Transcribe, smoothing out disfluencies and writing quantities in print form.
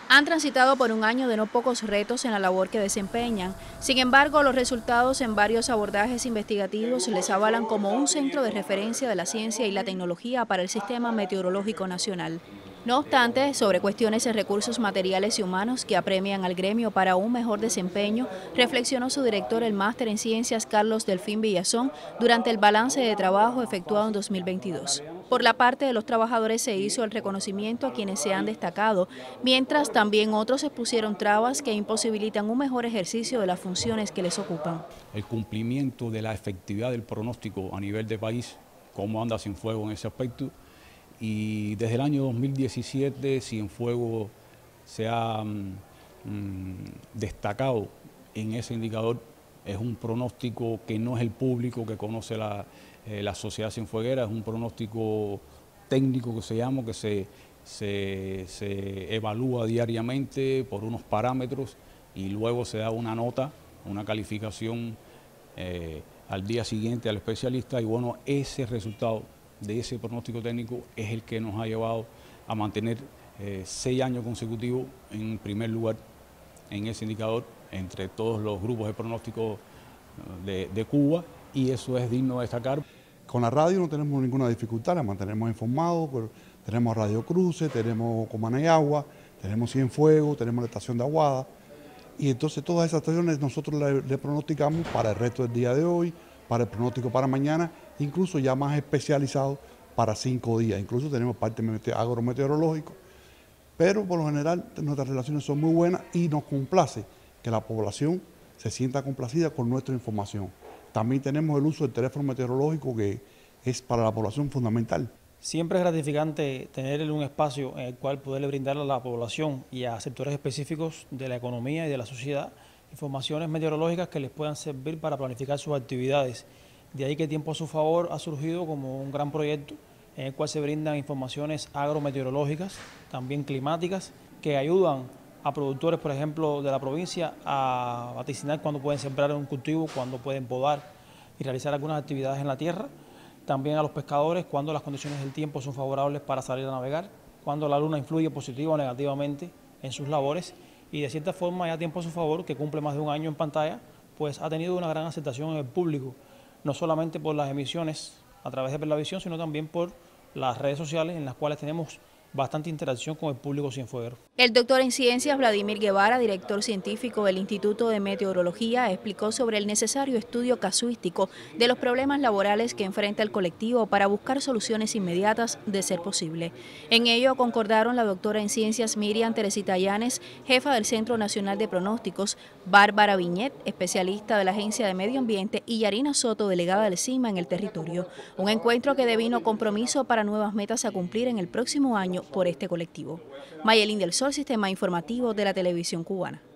Han transitado por un año de no pocos retos en la labor que desempeñan. Sin embargo, los resultados en varios abordajes investigativos les avalan como un centro de referencia de la ciencia y la tecnología para el Sistema Meteorológico Nacional. No obstante, sobre cuestiones de recursos materiales y humanos que apremian al gremio para un mejor desempeño, reflexionó su director, el máster en ciencias Carlos Delfín Villazón, durante el balance de trabajo efectuado en 2022. Por la parte de los trabajadores se hizo el reconocimiento a quienes se han destacado, mientras también otros expusieron trabas que imposibilitan un mejor ejercicio de las funciones que les ocupan. El cumplimiento de la efectividad del pronóstico a nivel de país, cómo anda Cienfuegos en ese aspecto, y desde el año 2017 Cienfuegos se ha destacado en ese indicador. Es un pronóstico que no es el público que conoce la sociedad cienfueguera, es un pronóstico técnico que se llama, que se evalúa diariamente por unos parámetros y luego se da una nota, una calificación al día siguiente al especialista, y bueno, ese resultado de ese pronóstico técnico es el que nos ha llevado a mantener 6 años consecutivos en primer lugar en ese indicador entre todos los grupos de pronóstico de Cuba, y eso es digno de destacar. Con la radio no tenemos ninguna dificultad, la mantenemos informados, tenemos Radio Cruce, tenemos Comana y Agua, tenemos Cienfuegos, tenemos la estación de Aguada, y entonces todas esas estaciones nosotros le pronosticamos para el resto del día de hoy, para el pronóstico para mañana, incluso ya más especializado para 5 días, incluso tenemos parte agrometeorológico, pero por lo general nuestras relaciones son muy buenas y nos complace que la población se sienta complacida con nuestra información. También tenemos el uso del teléfono meteorológico, que es para la población fundamental. Siempre es gratificante tener un espacio en el cual poderle brindar a la población y a sectores específicos de la economía y de la sociedad informaciones meteorológicas que les puedan servir para planificar sus actividades. De ahí que Tiempo a su Favor ha surgido como un gran proyecto en el cual se brindan informaciones agrometeorológicas, también climáticas, que ayudan a productores, por ejemplo, de la provincia a vaticinar cuándo pueden sembrar un cultivo, cuándo pueden podar y realizar algunas actividades en la tierra. También a los pescadores cuando las condiciones del tiempo son favorables para salir a navegar, cuando la luna influye positiva o negativamente en sus labores, y de cierta forma ya Tiempo a su Favor, que cumple más de un año en pantalla, pues ha tenido una gran aceptación en el público, no solamente por las emisiones a través de Perlavisión, sino también por las redes sociales en las cuales tenemos bastante interacción con el público cienfueguero. El doctor en ciencias Vladimir Guevara, director científico del Instituto de Meteorología, explicó sobre el necesario estudio casuístico de los problemas laborales que enfrenta el colectivo para buscar soluciones inmediatas de ser posible. En ello concordaron la doctora en ciencias Miriam Teresita Llanes, jefa del Centro Nacional de Pronósticos, Bárbara Viñet, especialista de la Agencia de Medio Ambiente, y Yarina Soto, delegada del CIMA en el territorio. Un encuentro que devino compromiso para nuevas metas a cumplir en el próximo año por este colectivo. Mayelín del Sol, Sistema Informativo de la Televisión Cubana.